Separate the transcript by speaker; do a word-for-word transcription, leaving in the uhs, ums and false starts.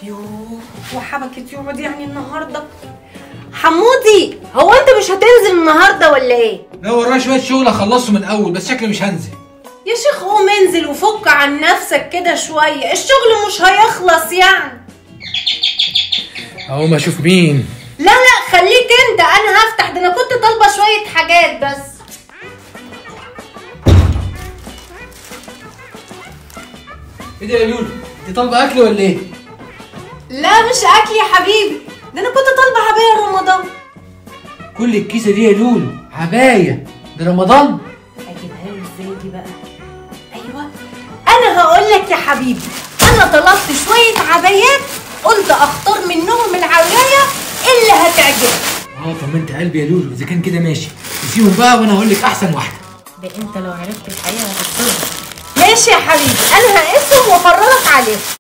Speaker 1: يوه وحبكت يقعد يعني النهارده. حمودي هو انت مش هتنزل النهارده ولا ايه؟
Speaker 2: لا ورايا شويه شغل اخلصه من الاول، بس شكلي مش هنزل.
Speaker 1: يا شيخ قوم انزل وفك عن نفسك كده شويه، الشغل مش هيخلص يعني.
Speaker 2: اقوم اشوف مين؟
Speaker 1: لا لا خليك انت، انا هفتح، ده انا كنت طالبه شويه حاجات بس.
Speaker 2: ايه ده يا لولو؟ انت طالبه اكل ولا ايه؟
Speaker 1: لا مش اكل يا حبيبي، ده انا كنت طالبه عبايه رمضان.
Speaker 2: كل الكيسه دي يا لولو عبايه؟ ده رمضان؟
Speaker 1: اجيبها له ازاي دي بقى؟ ايوه انا هقول لك يا حبيبي، انا طلبت شويه عبايات قلت اختار منهم العبايه اللي هتعجبك.
Speaker 2: اه طمنت قلبي يا لولو، اذا كان كده ماشي نسيبهم بقى وانا هقول لك احسن واحده.
Speaker 1: ده انت لو عرفت الحقيقه هتتصدم. ماشي يا حبيبي انا هقيسهم وافرجك عليهم.